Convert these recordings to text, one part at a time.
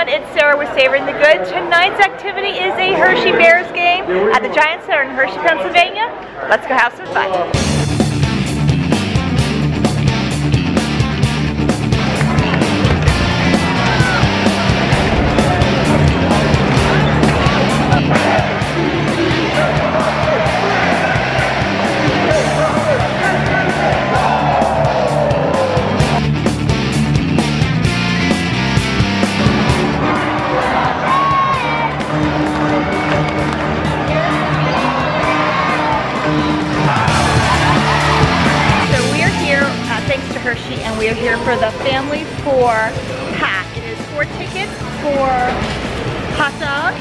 everyone, it's Sarah with Savoring the Good. Tonight's activity is a Hershey Bears game at the Giant Center in Hershey, Pennsylvania. Let's go have some fun. Thanks to Hershey, and we are here for the Family 4 pack. It is 4 tickets, 4 hot dogs,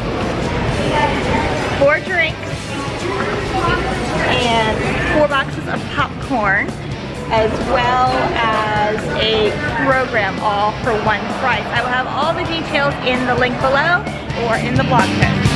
4 drinks, and 4 boxes of popcorn, as well as a program, all for one price. I will have all the details in the link below or in the blog post.